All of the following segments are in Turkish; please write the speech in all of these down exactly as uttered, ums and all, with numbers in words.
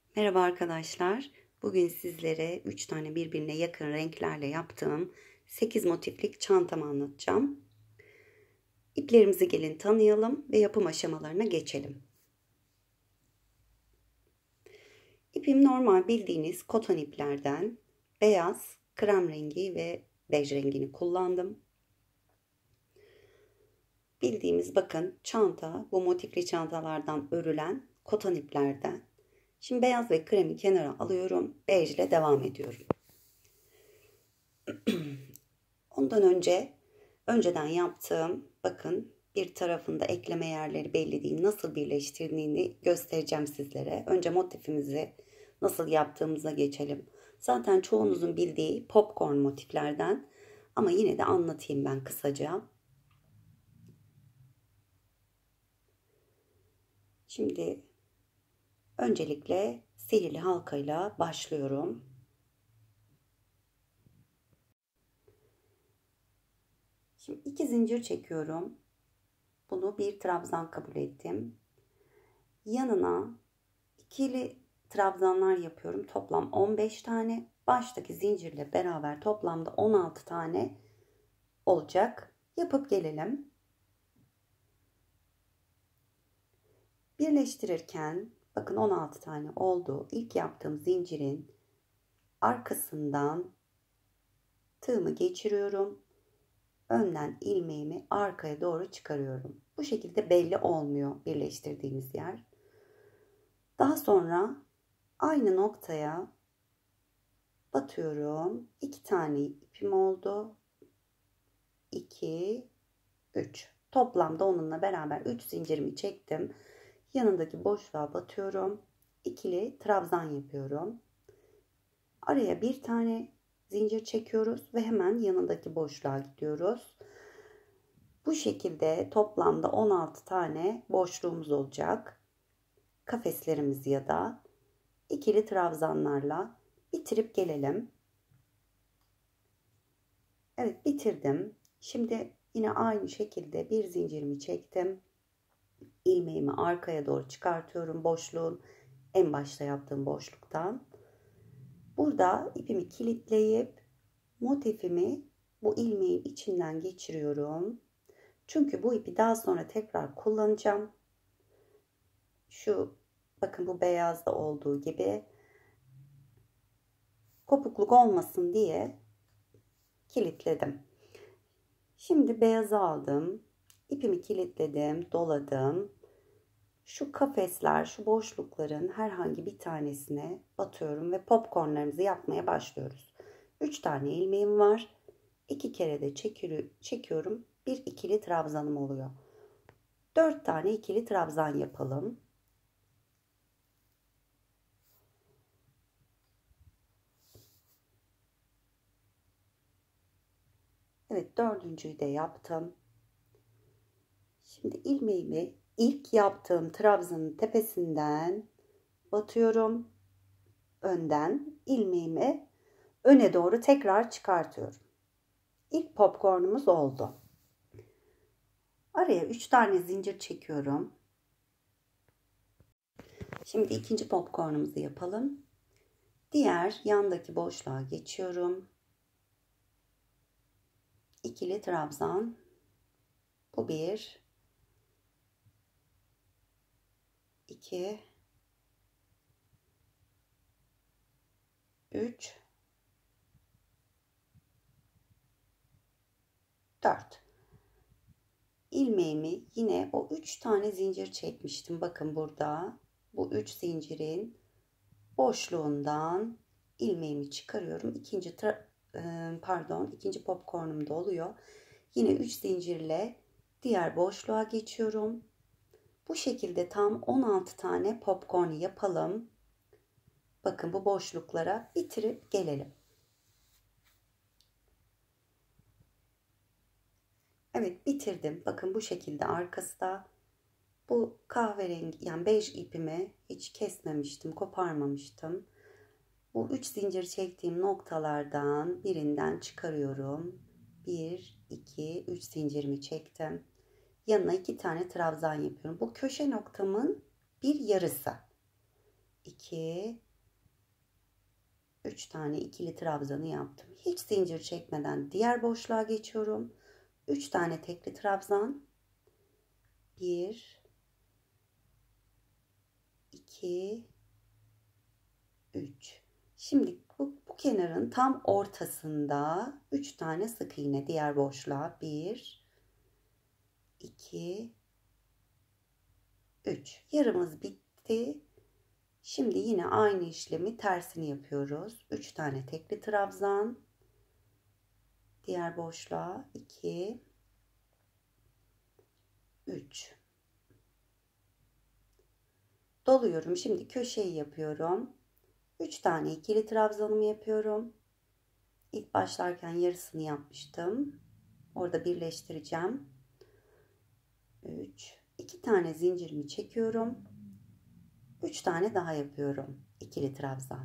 Merhaba arkadaşlar. Bugün sizlere üç tane birbirine yakın renklerle yaptığım sekiz motiflik çantamı anlatacağım. İplerimizi gelin tanıyalım ve yapım aşamalarına geçelim. İpim normal bildiğiniz koton iplerden beyaz, krem rengi ve bej rengini kullandım. Bildiğimiz bakın çanta bu motifli çantalardan örülen koton iplerden. Şimdi beyaz ve kremi kenara alıyorum. Bej ile devam ediyorum. Ondan önce önceden yaptığım bakın bir tarafında ekleme yerleri belli değil. Nasıl birleştirdiğini göstereceğim sizlere. Önce motifimizi nasıl yaptığımıza geçelim. Zaten çoğunuzun bildiği popcorn motiflerden ama yine de anlatayım ben kısaca. Şimdi öncelikle sihirli halkayla başlıyorum. Şimdi iki zincir çekiyorum. Bunu bir trabzan kabul ettim. Yanına ikili trabzanlar yapıyorum. Toplam on beş tane. Baştaki zincirle beraber toplamda on altı tane olacak. Yapıp gelelim. Birleştirirken bakın on altı tane oldu. İlk yaptığım zincirin arkasından tığımı geçiriyorum. Önden ilmeğimi arkaya doğru çıkarıyorum. Bu şekilde belli olmuyor birleştirdiğimiz yer. Daha sonra aynı noktaya batıyorum. iki tane ipim oldu. iki, üç. Toplamda onunla beraber üç zincirimi çektim. Yanındaki boşluğa batıyorum. İkili trabzan yapıyorum. Araya bir tane zincir çekiyoruz ve hemen yanındaki boşluğa gidiyoruz. Bu şekilde toplamda on altı tane boşluğumuz olacak. Kafeslerimizi ya da ikili trabzanlarla bitirip gelelim. Evet, bitirdim. Şimdi yine aynı şekilde bir zincirimi çektim. İlmeğimi arkaya doğru çıkartıyorum. Boşluğun en başta yaptığım boşluktan. Burada ipimi kilitleyip motifimi bu ilmeğin içinden geçiriyorum. Çünkü bu ipi daha sonra tekrar kullanacağım. Şu bakın bu beyazda olduğu gibi kopukluk olmasın diye kilitledim. Şimdi beyazı aldım. İpimi kilitledim, doladım. Şu kafesler, şu boşlukların herhangi bir tanesine batıyorum ve popcornlarımızı yapmaya başlıyoruz. üç tane ilmeğim var. iki kere de çekiyorum. Bir ikili trabzanım oluyor. dört tane ikili trabzan yapalım. Evet, dördüncüyü de yaptım. Şimdi ilmeğimi ilk yaptığım trabzanın tepesinden batıyorum. Önden ilmeğimi öne doğru tekrar çıkartıyorum. İlk popcornumuz oldu. Araya üç tane zincir çekiyorum. Şimdi ikinci popcornumuzu yapalım. Diğer yandaki boşluğa geçiyorum. İkili trabzan. Bu bir. iki. üç. dört. İlmeğimi yine o üç tane zincir çekmiştim. Bakın burada bu üç zincirin boşluğundan ilmeğimi çıkarıyorum. İkinci pardon ikinci popcornum da oluyor. Yine üç zincirle diğer boşluğa geçiyorum. Bu şekilde tam on altı tane popcorn yapalım. Bakın bu boşluklara bitirip gelelim. Evet, bitirdim. Bakın bu şekilde arkası da bu kahverengi yani bej ipimi hiç kesmemiştim, koparmamıştım. Bu üç zincir çektiğim noktalardan birinden çıkarıyorum. bir, iki, üç zincirimi çektim. Yanına iki tane trabzan yapıyorum. Bu köşe noktamın bir yarısı. iki, üç tane ikili trabzanı yaptım. Hiç zincir çekmeden diğer boşluğa geçiyorum. üç tane tekli trabzan. bir, iki, üç. Şimdi bu, bu kenarın tam ortasında üç tane sık iğne diğer boşluğa. bir, iki, üç. Yarımız bitti. Şimdi yine aynı işlemi tersini yapıyoruz. üç tane tekli trabzan. Diğer boşluğa iki, üç. Doluyorum. Şimdi köşeyi yapıyorum. üç tane ikili trabzanımı yapıyorum. İlk başlarken yarısını yapmıştım. Orada birleştireceğim. üç. iki tane zincirimi çekiyorum. üç tane daha yapıyorum. İkili trabzan.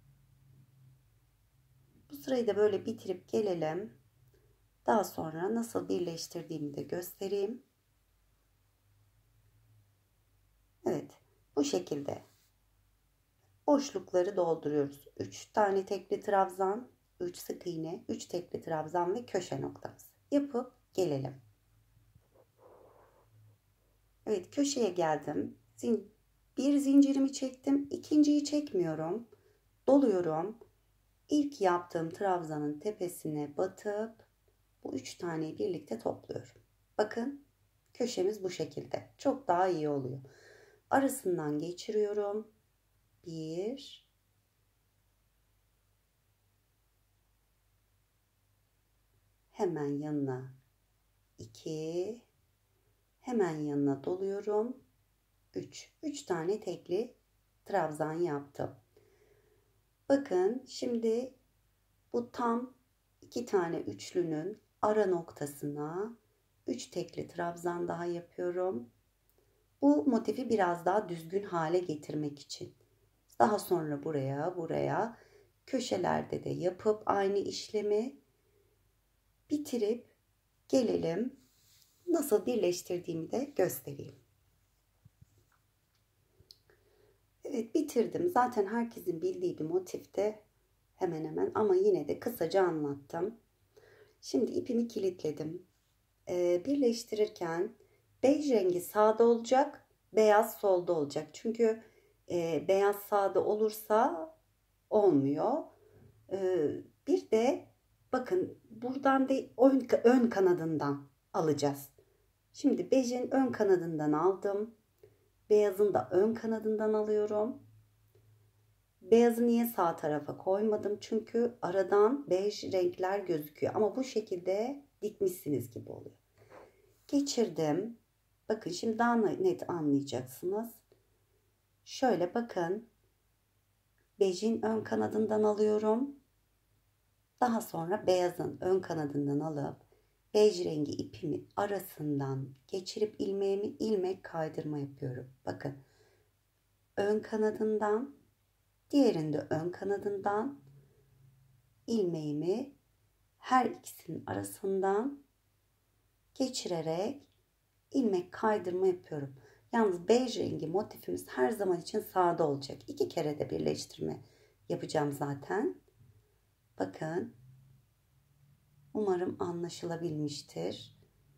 Bu sırayı da böyle bitirip gelelim. Daha sonra nasıl birleştirdiğimi de göstereyim. Evet, bu şekilde boşlukları dolduruyoruz. üç tane tekli trabzan, üç sık iğne, üç tekli trabzan ve köşe noktamız. Yapıp gelelim. Evet, köşeye geldim. Bir zincirimi çektim. İkinciyi çekmiyorum. Doluyorum. İlk yaptığım trabzanın tepesine batıp bu üç taneyi birlikte topluyorum. Bakın, köşemiz bu şekilde. Çok daha iyi oluyor. Arasından geçiriyorum. Bir, hemen yanına iki, hemen yanına doluyorum. üç. üç tane tekli trabzan yaptım. Bakın şimdi bu tam iki tane üçlünün ara noktasına üç tekli trabzan daha yapıyorum. Bu motifi biraz daha düzgün hale getirmek için. Daha sonra buraya, buraya köşelerde de yapıp aynı işlemi bitirip gelelim. Nasıl birleştirdiğimi de göstereyim. Evet, bitirdim. Zaten herkesin bildiği bir motifte hemen hemen, ama yine de kısaca anlattım. Şimdi ipimi kilitledim. Ee, birleştirirken bej rengi sağda olacak, beyaz solda olacak. Çünkü e, beyaz sağda olursa olmuyor. Ee, bir de bakın buradan da ön, ön kanadından alacağız. Şimdi bejin ön kanadından aldım. Beyazın da ön kanadından alıyorum. Beyazı niye sağ tarafa koymadım? Çünkü aradan bej renkler gözüküyor. Ama bu şekilde dikmişsiniz gibi oluyor. Geçirdim. Bakın şimdi daha net anlayacaksınız. Şöyle bakın. Bejin ön kanadından alıyorum. Daha sonra beyazın ön kanadından alıp bej rengi ipimi arasından geçirip ilmeğimi ilmek kaydırma yapıyorum. Bakın. Ön kanadından, diğerinde ön kanadından ilmeğimi her ikisinin arasından geçirerek ilmek kaydırma yapıyorum. Yalnız bej rengi motifimiz her zaman için sağda olacak. İki kere de birleştirme yapacağım zaten. Bakın. Umarım anlaşılabilmiştir.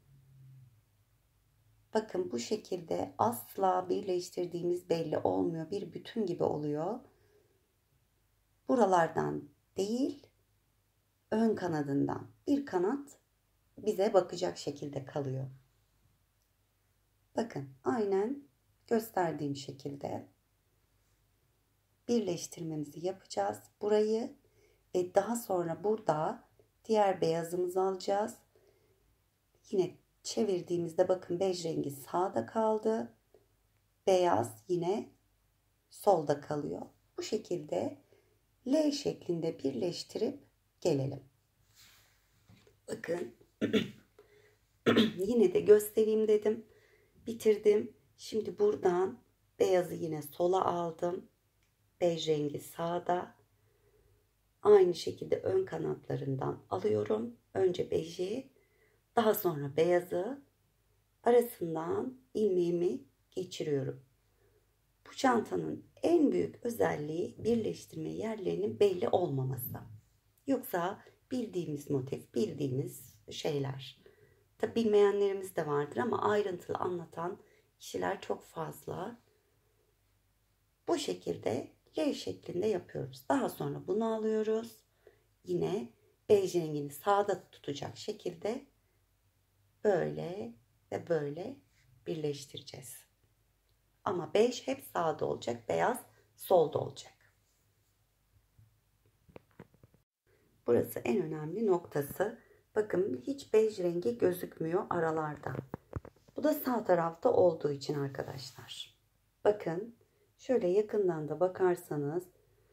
Bakın bu şekilde asla birleştirdiğimiz belli olmuyor. Bir bütün gibi oluyor. Buralardan değil, ön kanadından bir kanat bize bakacak şekilde kalıyor. Bakın aynen gösterdiğim şekilde birleştirmemizi yapacağız. Burayı ve daha sonra burada diğer beyazımızı alacağız. Yine çevirdiğimizde bakın bej rengi sağda kaldı. Beyaz yine solda kalıyor. Bu şekilde L şeklinde birleştirip gelelim. Bakın yine de göstereyim dedim. Bitirdim. Şimdi buradan beyazı yine sola aldım. Bej rengi sağda. Aynı şekilde ön kanatlarından alıyorum. Önce beji, daha sonra beyazı arasından ilmeğimi geçiriyorum. Bu çantanın en büyük özelliği birleştirme yerlerinin belli olmaması. Yoksa bildiğimiz motif, bildiğimiz şeyler. Tabi bilmeyenlerimiz de vardır ama ayrıntılı anlatan kişiler çok fazla. Bu şekilde L şeklinde yapıyoruz. Daha sonra bunu alıyoruz. Yine bej rengini sağda tutacak şekilde böyle ve böyle birleştireceğiz. Ama bej hep sağda olacak, beyaz solda olacak. Burası en önemli noktası. Bakın hiç bej rengi gözükmüyor aralarda. Bu da sağ tarafta olduğu için arkadaşlar. Bakın şöyle yakından da bakarsanız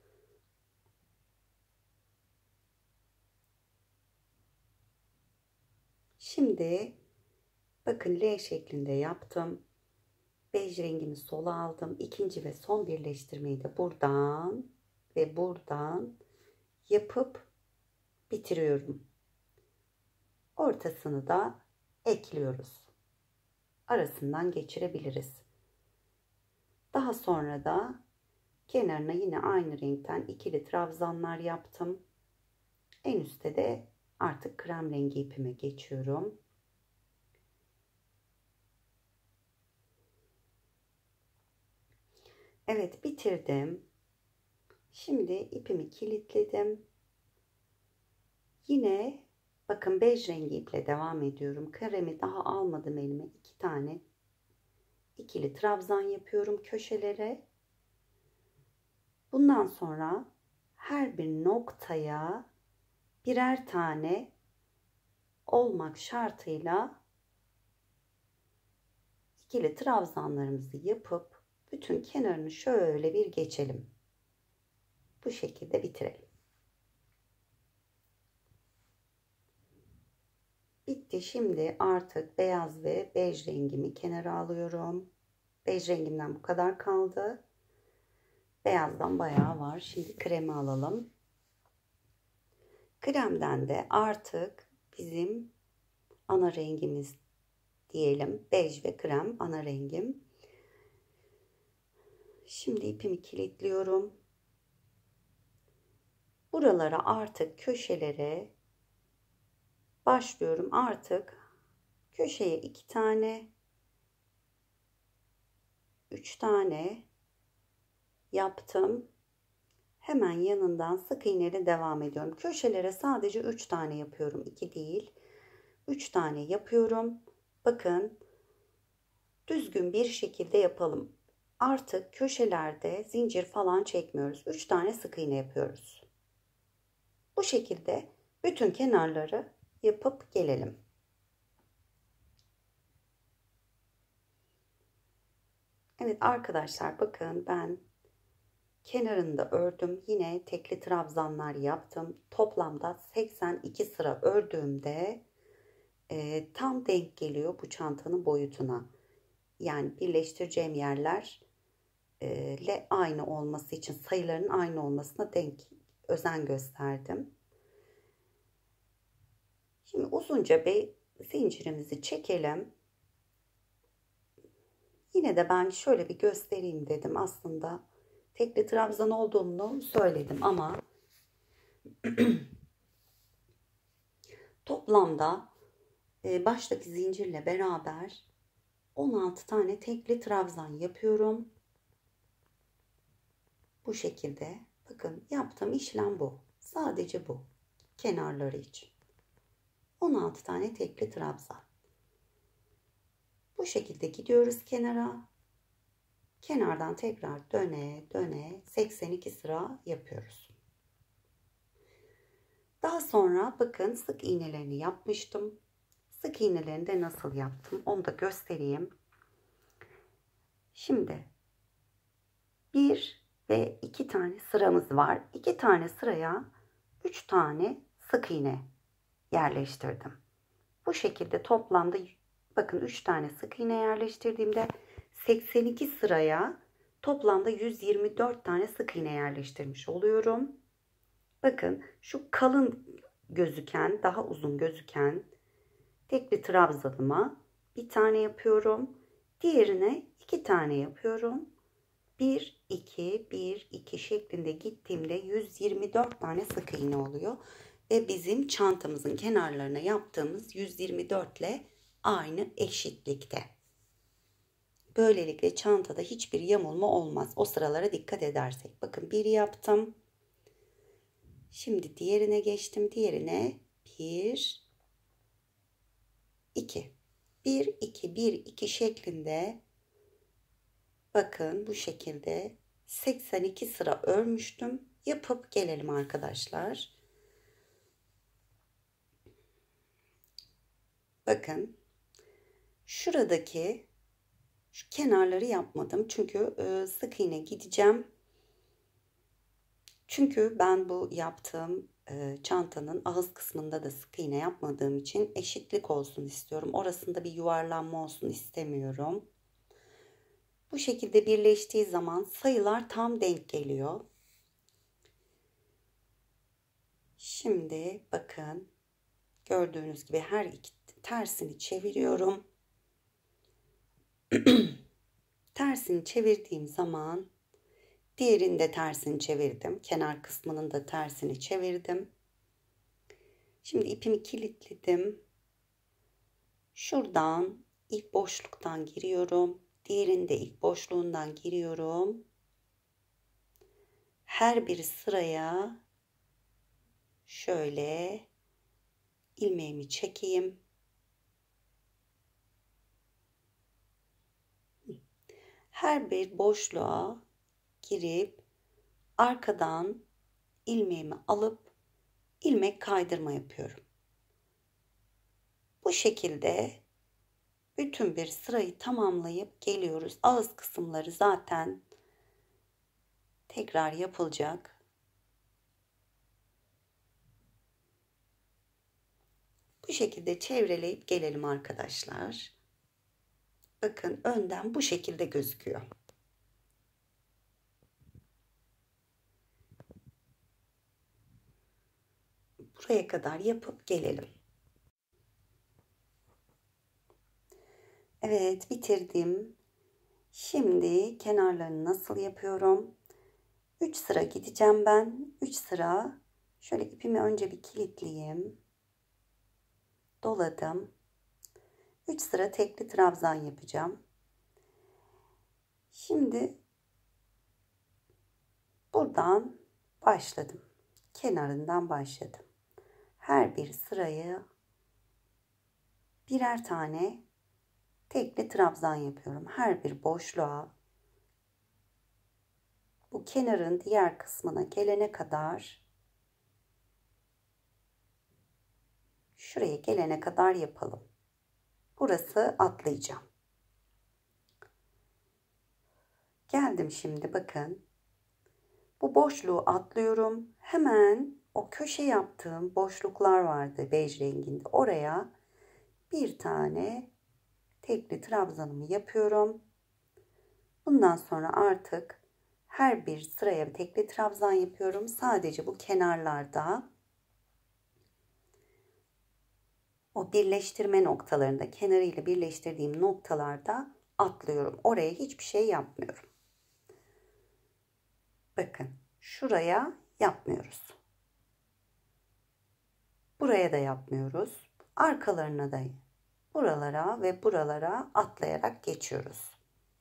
şimdi bakın L şeklinde yaptım. Bej rengimi sola aldım. İkinci ve son birleştirmeyi de buradan ve buradan yapıp bitiriyorum. Ortasını da ekliyoruz. Arasından geçirebiliriz. Daha sonra da kenarına yine aynı renkten ikili trabzanlar yaptım. En üstte de artık krem rengi ipime geçiyorum. Evet, bitirdim. Şimdi ipimi kilitledim. Yine bakın bej rengi iple devam ediyorum. Kremi daha almadım elime. İki tane ikili trabzan yapıyorum köşelere. Bundan sonra her bir noktaya birer tane olmak şartıyla ikili trabzanlarımızı yapıp bütün kenarını şöyle bir geçelim. Bu şekilde bitirelim. Bitti. Şimdi artık beyaz ve bej rengimi kenara alıyorum. Bej rengimden bu kadar kaldı. Beyazdan bayağı var. Şimdi kremi alalım. Kremden de artık bizim ana rengimiz diyelim. Bej ve krem ana rengim. Şimdi ipimi kilitliyorum. Buralara artık köşelere başlıyorum. Artık köşeye iki tane, üç tane yaptım. Hemen yanından sık iğneyle devam ediyorum. Köşelere sadece üç tane yapıyorum. iki değil. üç tane yapıyorum. Bakın düzgün bir şekilde yapalım. Artık köşelerde zincir falan çekmiyoruz. üç tane sık iğne yapıyoruz. Bu şekilde bütün kenarları yapıp gelelim. Evet arkadaşlar, bakın ben kenarında ördüm. Yine tekli trabzanlar yaptım. Toplamda seksen iki sıra ördüğümde e, tam denk geliyor bu çantanın boyutuna. Yani birleştireceğim yerler e, ile aynı olması için, sayıların aynı olmasına denk özen gösterdim. Şimdi uzunca bir zincirimizi çekelim. Yine de ben şöyle bir göstereyim dedim. Aslında tekli trabzan olduğunu söyledim ama toplamda e, baştaki zincirle beraber on altı tane tekli trabzan yapıyorum. Bu şekilde. Bakın yaptığım işlem bu. Sadece bu. Kenarları için. on altı tane tekli trabzan. Bu şekilde gidiyoruz kenara. Kenardan tekrar döne döne seksen iki sıra yapıyoruz. Daha sonra bakın sık iğnelerini yapmıştım. Sık iğnelerini de nasıl yaptım onu da göstereyim. Şimdi bir ve iki tane sıramız var. iki tane sıraya üç tane sık iğne yerleştirdim. Bu şekilde toplamda bakın üç tane sık iğne yerleştirdiğimde seksen iki sıraya toplamda yüz yirmi dört tane sık iğne yerleştirmiş oluyorum. Bakın şu kalın gözüken, daha uzun gözüken tekli trabzanıma bir tane yapıyorum. Diğerine iki tane yapıyorum. bir iki bir iki şeklinde gittiğimde yüz yirmi dört tane sık iğne oluyor. Ve bizim çantamızın kenarlarına yaptığımız yüz yirmi dört ile aynı eşitlikte. Böylelikle çantada hiçbir yamulma olmaz. O sıralara dikkat edersek. Bakın bir yaptım. Şimdi diğerine geçtim. Diğerine bir, iki. bir, iki, bir, iki şeklinde bakın bu şekilde seksen iki sıra örmüştüm. Yapıp gelelim arkadaşlar. Bakın şuradaki şu kenarları yapmadım. Çünkü sık iğne gideceğim. Çünkü ben bu yaptığım çantanın ağız kısmında da sık iğne yapmadığım için eşitlik olsun istiyorum. Orasında bir yuvarlanma olsun istemiyorum. Bu şekilde birleştiği zaman sayılar tam denk geliyor. Şimdi bakın gördüğünüz gibi her iki tersini çeviriyorum. Tersini çevirdiğim zaman diğerini de tersini çevirdim. Kenar kısmının da tersini çevirdim. Şimdi ipimi kilitledim. Şuradan ilk boşluktan giriyorum. Diğerinde ilk boşluğundan giriyorum. Her bir sıraya şöyle ilmeğimi çekeyim. Her bir boşluğa girip arkadan ilmeğimi alıp ilmek kaydırma yapıyorum. Bu şekilde bütün bir sırayı tamamlayıp geliyoruz. Ağız kısımları zaten tekrar yapılacak. Bu şekilde çevreleyip gelelim arkadaşlar. Bakın önden bu şekilde gözüküyor. Buraya kadar yapıp gelelim. Evet, bitirdim. Şimdi kenarlarını nasıl yapıyorum? üç sıra gideceğim ben. üç sıra şöyle ipimi önce bir kilitleyeyim. Doladım. üç sıra tekli trabzan yapacağım. Şimdi buradan başladım. Kenarından başladım. Her bir sırayı birer tane tekli trabzan yapıyorum. Her bir boşluğa bu kenarın diğer kısmına gelene kadar şuraya gelene kadar yapalım. Burası atlayacağım. Geldim şimdi bakın. Bu boşluğu atlıyorum. Hemen o köşe yaptığım boşluklar vardı bej renginde. Oraya bir tane tekli trabzanımı yapıyorum. Bundan sonra artık her bir sıraya tekli trabzan yapıyorum. Sadece bu kenarlarda o birleştirme noktalarında, kenarıyla birleştirdiğim noktalarda atlıyorum. Oraya hiçbir şey yapmıyorum. Bakın şuraya yapmıyoruz. Buraya da yapmıyoruz. Arkalarına da buralara ve buralara atlayarak geçiyoruz.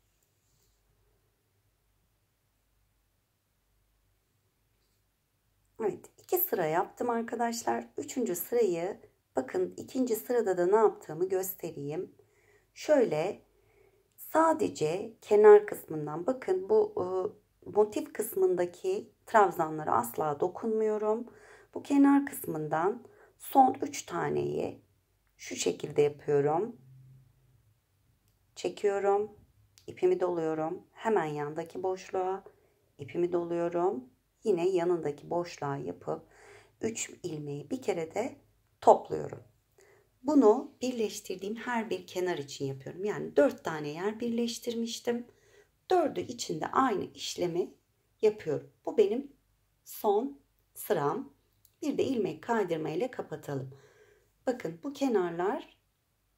Evet, iki sıra yaptım arkadaşlar. Üçüncü sırayı bakın ikinci sırada da ne yaptığımı göstereyim. Şöyle sadece kenar kısmından bakın bu motif kısmındaki trabzanlara asla dokunmuyorum. Bu kenar kısmından son üç taneyi şu şekilde yapıyorum. Çekiyorum. İpimi doluyorum. Hemen yandaki boşluğa ipimi doluyorum. Yine yanındaki boşluğa yapıp üç ilmeği bir kere de topluyorum. Bunu birleştirdiğim her bir kenar için yapıyorum. Yani dört tane yer birleştirmiştim. Dördü içinde aynı işlemi yapıyorum. Bu benim son sıram. Bir de ilmek kaydırma ile kapatalım. Bakın bu kenarlar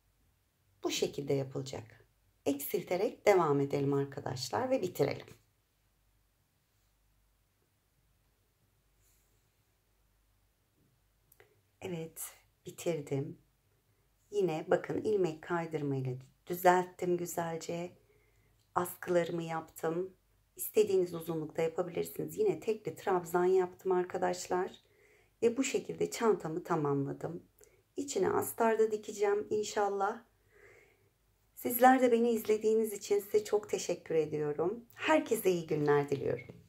bu şekilde yapılacak. Eksilterek devam edelim arkadaşlar ve bitirelim. Evet, bitirdim. Yine bakın ilmek kaydırma ile düzelttim güzelce. Askılarımı yaptım. İstediğiniz uzunlukta yapabilirsiniz. Yine tekli trabzan yaptım arkadaşlar. Ve bu şekilde çantamı tamamladım. İçine astar da dikeceğim inşallah. Sizler de beni izlediğiniz için size çok teşekkür ediyorum. Herkese iyi günler diliyorum.